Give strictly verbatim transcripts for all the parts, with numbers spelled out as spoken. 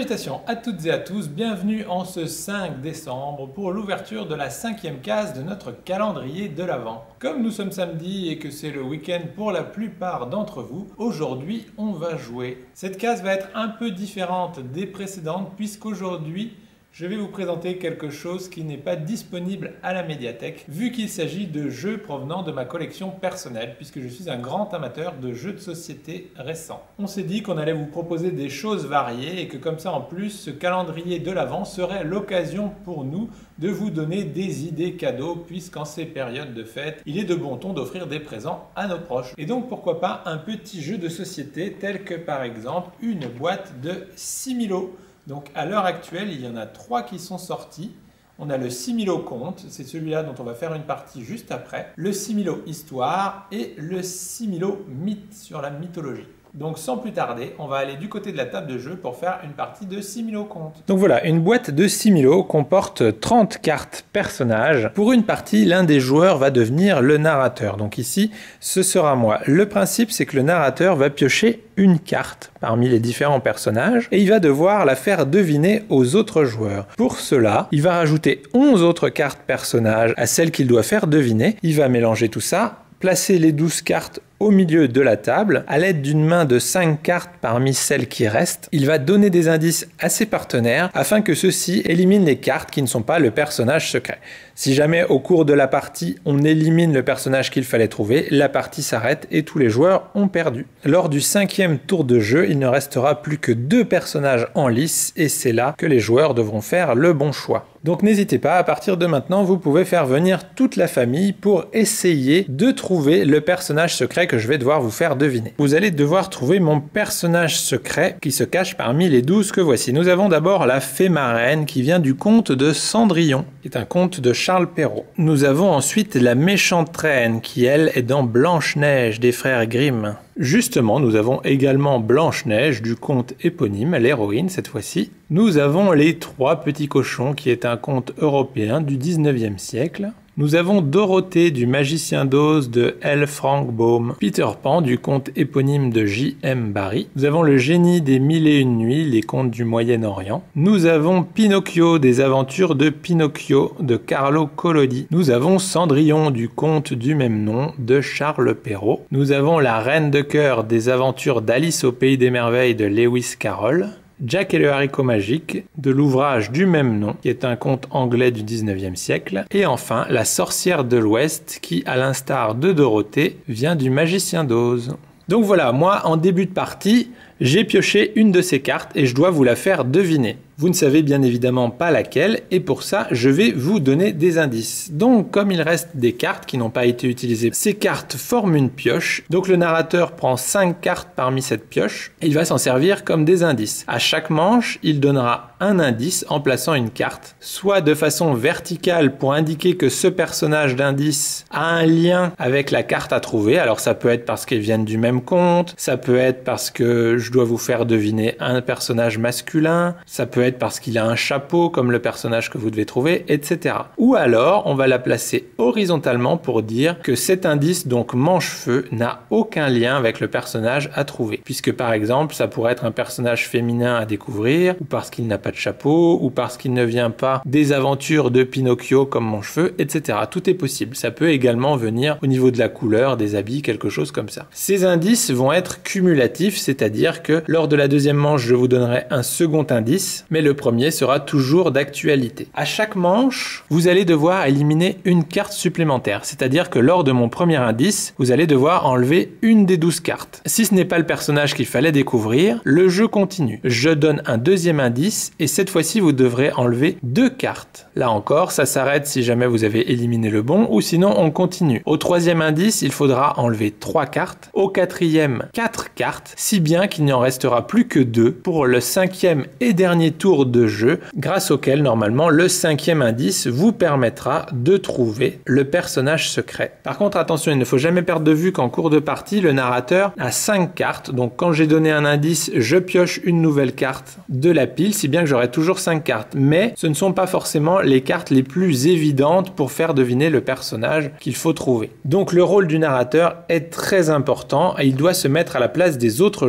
Salutations à toutes et à tous, bienvenue en ce cinq décembre pour l'ouverture de la cinquième case de notre calendrier de l'Avent. Comme nous sommes samedi et que c'est le week-end pour la plupart d'entre vous, aujourd'hui on va jouer. Cette case va être un peu différente des précédentes puisqu'aujourd'hui je vais vous présenter quelque chose qui n'est pas disponible à la médiathèque, vu qu'il s'agit de jeux provenant de ma collection personnelle, puisque je suis un grand amateur de jeux de société récents. On s'est dit qu'on allait vous proposer des choses variées et que comme ça en plus, ce calendrier de l'Avent serait l'occasion pour nous de vous donner des idées cadeaux, puisqu'en ces périodes de fête, il est de bon ton d'offrir des présents à nos proches. Et donc pourquoi pas un petit jeu de société tel que par exemple une boîte de Similo. Donc à l'heure actuelle, il y en a trois qui sont sortis. On a le Similo Conte, c'est celui-là dont on va faire une partie juste après. Le Similo Histoire et le Similo Mythe sur la mythologie. Donc sans plus tarder, on va aller du côté de la table de jeu pour faire une partie de Similo Conte. Donc voilà, une boîte de Similo comporte trente cartes personnages. Pour une partie, l'un des joueurs va devenir le narrateur. Donc ici, ce sera moi. Le principe, c'est que le narrateur va piocher une carte parmi les différents personnages et il va devoir la faire deviner aux autres joueurs. Pour cela, il va rajouter onze autres cartes personnages à celles qu'il doit faire deviner. Il va mélanger tout ça, placer les douze cartes au milieu de la table, à l'aide d'une main de cinq cartes parmi celles qui restent. Il va donner des indices à ses partenaires afin que ceux-ci éliminent les cartes qui ne sont pas le personnage secret. Si jamais au cours de la partie on élimine le personnage qu'il fallait trouver, la partie s'arrête et tous les joueurs ont perdu. Lors du cinquième tour de jeu, il ne restera plus que deux personnages en lice et c'est là que les joueurs devront faire le bon choix. Donc n'hésitez pas, à partir de maintenant, vous pouvez faire venir toute la famille pour essayer de trouver le personnage secret que je vais devoir vous faire deviner. Vous allez devoir trouver mon personnage secret qui se cache parmi les douze que voici. Nous avons d'abord la fée marraine qui vient du conte de Cendrillon, qui est un conte de Charles Perrault. Nous avons ensuite la méchante reine qui, elle, est dans Blanche-Neige des frères Grimm. Justement, nous avons également Blanche-Neige du conte éponyme, l'héroïne cette fois-ci. Nous avons les trois petits cochons qui est un conte européen du dix-neuvième siècle. Nous avons Dorothée du Magicien d'Oz de L. Frank Baum, Peter Pan du conte éponyme de J M Barrie. Nous avons le Génie des Mille et Une Nuits, les contes du Moyen-Orient. Nous avons Pinocchio des aventures de Pinocchio de Carlo Collodi. Nous avons Cendrillon du conte du même nom de Charles Perrault. Nous avons la Reine de cœur des aventures d'Alice au Pays des Merveilles de Lewis Carroll. Jack et le haricot magique, de l'ouvrage du même nom, qui est un conte anglais du dix-neuvième siècle. Et enfin, la sorcière de l'Ouest, qui, à l'instar de Dorothée, vient du Magicien d'Oz. Donc voilà, moi, en début de partie, j'ai pioché une de ces cartes et je dois vous la faire deviner. Vous ne savez bien évidemment pas laquelle et pour ça, je vais vous donner des indices. Donc, comme il reste des cartes qui n'ont pas été utilisées, ces cartes forment une pioche. Donc, le narrateur prend cinq cartes parmi cette pioche et il va s'en servir comme des indices. À chaque manche, il donnera un indice en plaçant une carte, soit de façon verticale pour indiquer que ce personnage d'indice a un lien avec la carte à trouver. Alors, ça peut être parce qu'ils viennent du même conte, ça peut être parce que je dois vous faire deviner un personnage masculin, ça peut être parce qu'il a un chapeau comme le personnage que vous devez trouver, et cetera. Ou alors, on va la placer horizontalement pour dire que cet indice, donc manche-feu, n'a aucun lien avec le personnage à trouver. Puisque par exemple, ça pourrait être un personnage féminin à découvrir, ou parce qu'il n'a pas de chapeau, ou parce qu'il ne vient pas des aventures de Pinocchio comme manche-feu, et cetera. Tout est possible. Ça peut également venir au niveau de la couleur, des habits, quelque chose comme ça. Ces indices vont être cumulatifs, c'est-à-dire que lors de la deuxième manche, je vous donnerai un second indice, mais le premier sera toujours d'actualité. À chaque manche, vous allez devoir éliminer une carte supplémentaire, c'est-à-dire que lors de mon premier indice, vous allez devoir enlever une des douze cartes. Si ce n'est pas le personnage qu'il fallait découvrir, le jeu continue. Je donne un deuxième indice et cette fois-ci, vous devrez enlever deux cartes. Là encore, ça s'arrête si jamais vous avez éliminé le bon ou sinon on continue. Au troisième indice, il faudra enlever trois cartes. Au quatrième, quatre cartes, si bien qu'il n'y en restera plus que deux pour le cinquième et dernier tour de jeu, grâce auquel normalement le cinquième indice vous permettra de trouver le personnage secret. Par contre attention, il ne faut jamais perdre de vue qu'en cours de partie le narrateur a cinq cartes, donc quand j'ai donné un indice je pioche une nouvelle carte de la pile, si bien que j'aurai toujours cinq cartes, mais ce ne sont pas forcément les cartes les plus évidentes pour faire deviner le personnage qu'il faut trouver. Donc le rôle du narrateur est très important et il doit se mettre à la place des autres joueurs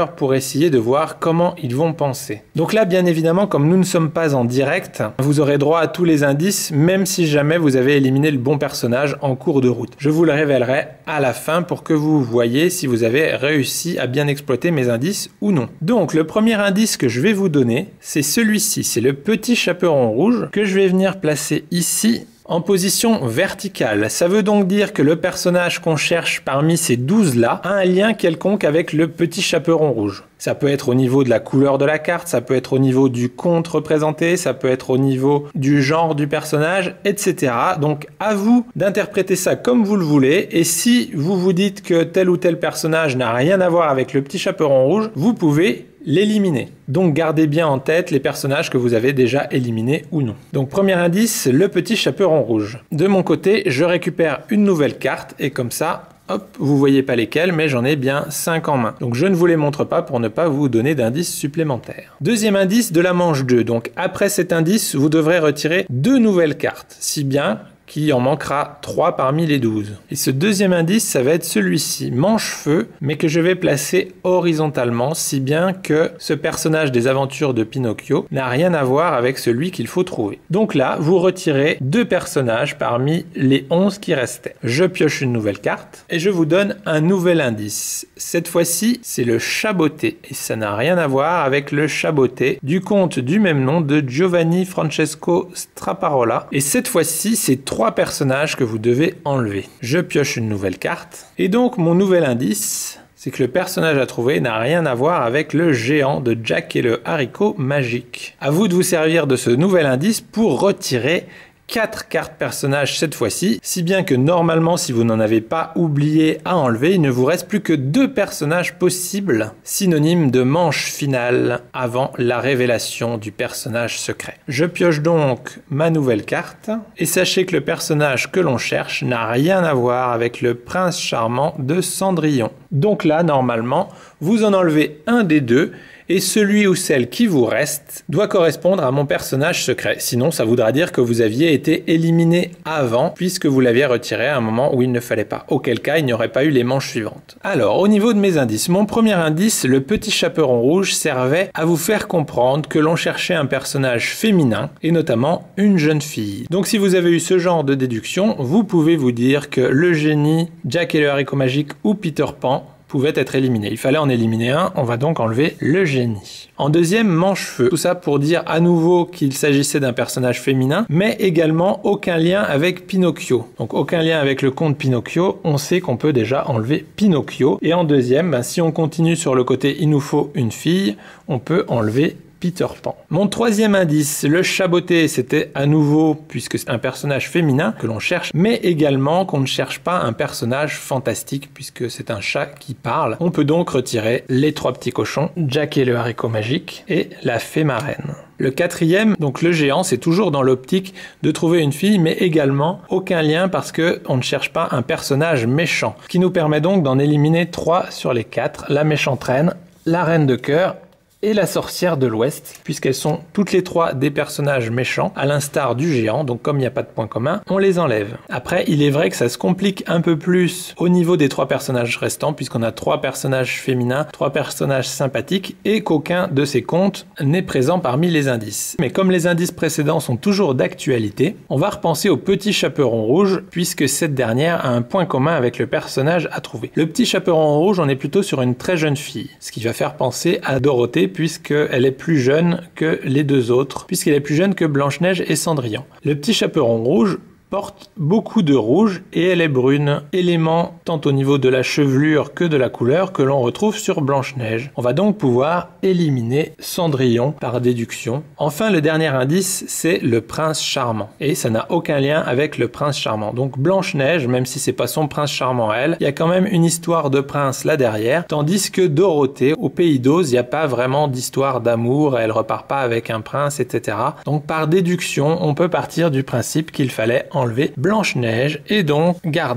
lecteurs pour essayer de voir comment ils vont penser. Donc là, bien évidemment, comme nous ne sommes pas en direct, vous aurez droit à tous les indices, même si jamais vous avez éliminé le bon personnage en cours de route. Je vous le révélerai à la fin pour que vous voyez si vous avez réussi à bien exploiter mes indices ou non. Donc, le premier indice que je vais vous donner, c'est celui-ci. C'est le petit chaperon rouge que je vais venir placer ici en position verticale. Ça veut donc dire que le personnage qu'on cherche parmi ces douze là a un lien quelconque avec le petit chaperon rouge. Ça peut être au niveau de la couleur de la carte, ça peut être au niveau du conte représenté, ça peut être au niveau du genre du personnage, et cetera. Donc à vous d'interpréter ça comme vous le voulez, et si vous vous dites que tel ou tel personnage n'a rien à voir avec le petit chaperon rouge, vous pouvez l'éliminer. Donc gardez bien en tête les personnages que vous avez déjà éliminés ou non. Donc premier indice, le petit chaperon rouge. De mon côté, je récupère une nouvelle carte et comme ça, hop, vous voyez pas lesquels, mais j'en ai bien cinq en main. Donc je ne vous les montre pas pour ne pas vous donner d'indices supplémentaires. Deuxième indice de la manche deux. Donc après cet indice, vous devrez retirer deux nouvelles cartes. Si bien qu'il en manquera trois parmi les douze. Et ce deuxième indice, ça va être celui-ci, manche-feu, mais que je vais placer horizontalement, si bien que ce personnage des aventures de Pinocchio n'a rien à voir avec celui qu'il faut trouver. Donc là, vous retirez deux personnages parmi les onze qui restaient. Je pioche une nouvelle carte et je vous donne un nouvel indice. Cette fois-ci, c'est le chaboté, et ça n'a rien à voir avec le chaboté du conte du même nom de Giovanni Francesco Straparola. Et cette fois-ci, c'est trois personnages que vous devez enlever. Je pioche une nouvelle carte. Et donc, mon nouvel indice, c'est que le personnage à trouver n'a rien à voir avec le géant de Jack et le haricot magique. À vous de vous servir de ce nouvel indice pour retirer quatre cartes personnages cette fois-ci, si bien que normalement, si vous n'en avez pas oublié à enlever, il ne vous reste plus que deux personnages possibles, synonymes de manche finale avant la révélation du personnage secret. Je pioche donc ma nouvelle carte, et sachez que le personnage que l'on cherche n'a rien à voir avec le prince charmant de Cendrillon. Donc là, normalement, vous en enlevez un des deux, et celui ou celle qui vous reste doit correspondre à mon personnage secret. Sinon, ça voudra dire que vous aviez été éliminé avant, puisque vous l'aviez retiré à un moment où il ne fallait pas. Auquel cas, il n'y aurait pas eu les manches suivantes. Alors, au niveau de mes indices, mon premier indice, le petit chaperon rouge, servait à vous faire comprendre que l'on cherchait un personnage féminin, et notamment une jeune fille. Donc si vous avez eu ce genre de déduction, vous pouvez vous dire que le génie, Jack et le haricot magique ou Peter Pan pouvait être éliminé. Il fallait en éliminer un, on va donc enlever le génie. En deuxième, manche-feu. Tout ça pour dire à nouveau qu'il s'agissait d'un personnage féminin, mais également aucun lien avec Pinocchio. Donc aucun lien avec le conte Pinocchio, on sait qu'on peut déjà enlever Pinocchio. Et en deuxième, ben, si on continue sur le côté il nous faut une fille, on peut enlever Peter Pan. Mon troisième indice, le chaboté, c'était à nouveau, puisque c'est un personnage féminin que l'on cherche, mais également qu'on ne cherche pas un personnage fantastique, puisque c'est un chat qui parle. On peut donc retirer les trois petits cochons, Jack et le haricot magique, et la fée marraine. Le quatrième, donc le géant, c'est toujours dans l'optique de trouver une fille, mais également aucun lien parce que on ne cherche pas un personnage méchant, ce qui nous permet donc d'en éliminer trois sur les quatre, la méchante reine, la reine de cœur et la sorcière de l'Ouest, puisqu'elles sont toutes les trois des personnages méchants, à l'instar du géant, donc comme il n'y a pas de point commun, on les enlève. Après, il est vrai que ça se complique un peu plus au niveau des trois personnages restants, puisqu'on a trois personnages féminins, trois personnages sympathiques, et qu'aucun de ces contes n'est présent parmi les indices. Mais comme les indices précédents sont toujours d'actualité, on va repenser au petit chaperon rouge, puisque cette dernière a un point commun avec le personnage à trouver. Le petit chaperon rouge, on est plutôt sur une très jeune fille, ce qui va faire penser à Dorothée, puisqu'elle est plus jeune que les deux autres, puisqu'elle est plus jeune que Blanche-Neige et Cendrillon. Le petit chaperon rouge porte beaucoup de rouge et elle est brune, élément tant au niveau de la chevelure que de la couleur que l'on retrouve sur Blanche-Neige. On va donc pouvoir éliminer Cendrillon par déduction. Enfin, le dernier indice, c'est le prince charmant. Et ça n'a aucun lien avec le prince charmant. Donc Blanche-Neige, même si c'est pas son prince charmant elle, il y a quand même une histoire de prince là derrière, tandis que Dorothée, au pays d'Oz, il n'y a pas vraiment d'histoire d'amour, elle repart pas avec un prince, et cetera. Donc par déduction, on peut partir du principe qu'il fallait enlever Blanche-Neige et donc garder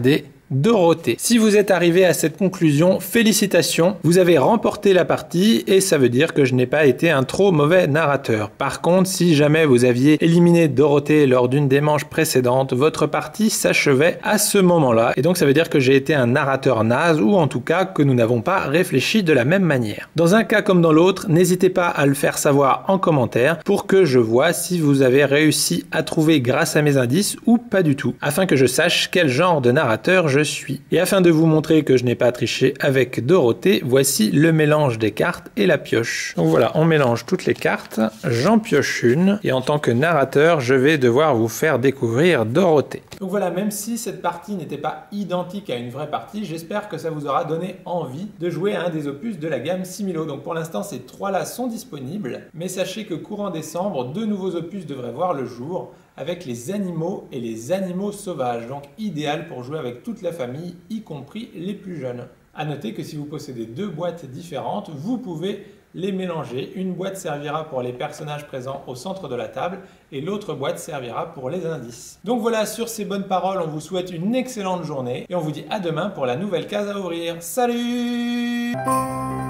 Dorothée. Si vous êtes arrivé à cette conclusion, félicitations, vous avez remporté la partie et ça veut dire que je n'ai pas été un trop mauvais narrateur. Par contre, si jamais vous aviez éliminé Dorothée lors d'une des manches précédentes, votre partie s'achevait à ce moment-là et donc ça veut dire que j'ai été un narrateur naze ou en tout cas que nous n'avons pas réfléchi de la même manière. Dans un cas comme dans l'autre, n'hésitez pas à le faire savoir en commentaire pour que je vois si vous avez réussi à trouver grâce à mes indices ou pas du tout, afin que je sache quel genre de narrateur je suis. Et afin de vous montrer que je n'ai pas triché avec Dorothée, voici le mélange des cartes et la pioche. Donc voilà, on mélange toutes les cartes, j'en pioche une et en tant que narrateur, je vais devoir vous faire découvrir Dorothée. Donc voilà, même si cette partie n'était pas identique à une vraie partie, j'espère que ça vous aura donné envie de jouer à un des opus de la gamme Similo. Donc pour l'instant, ces trois-là sont disponibles, mais sachez que courant décembre, deux nouveaux opus devraient voir le jour avec les animaux et les animaux sauvages, donc idéal pour jouer avec toute la famille, y compris les plus jeunes. A noter que si vous possédez deux boîtes différentes, vous pouvez les mélanger. Une boîte servira pour les personnages présents au centre de la table et l'autre boîte servira pour les indices. Donc voilà, sur ces bonnes paroles, on vous souhaite une excellente journée et on vous dit à demain pour la nouvelle case à ouvrir. Salut!